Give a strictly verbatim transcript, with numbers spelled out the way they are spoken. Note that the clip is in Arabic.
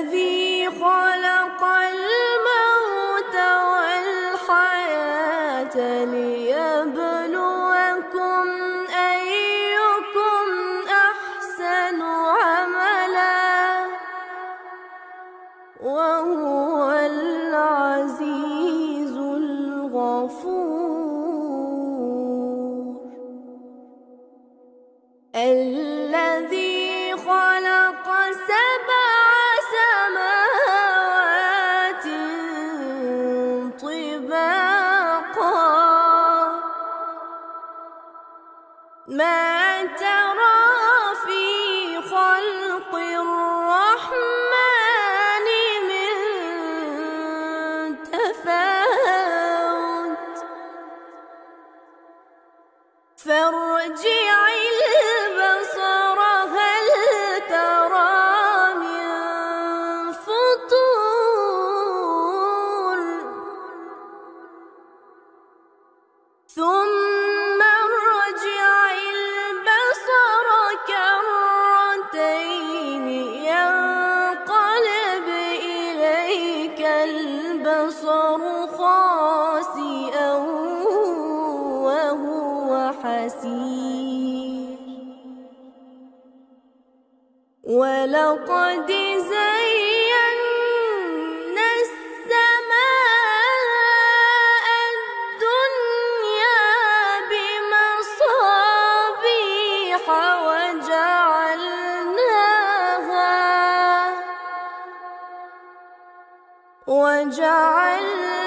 الذي خلق الموت والحياة ليبلوكم أيكم أحسن عملا وهو العزيز الغفور. الذي خلق سبع سماوات طباقا ما ترى في خلق الرحمن من تفاوت فارجع البصر هل ترى من فطور ثم ارجع البصر كرتين ينقلب إليك البصر خاسئا وهو حسير. ولقد زينا السماء الدنيا بمصابيح وجعلناها وجعلنا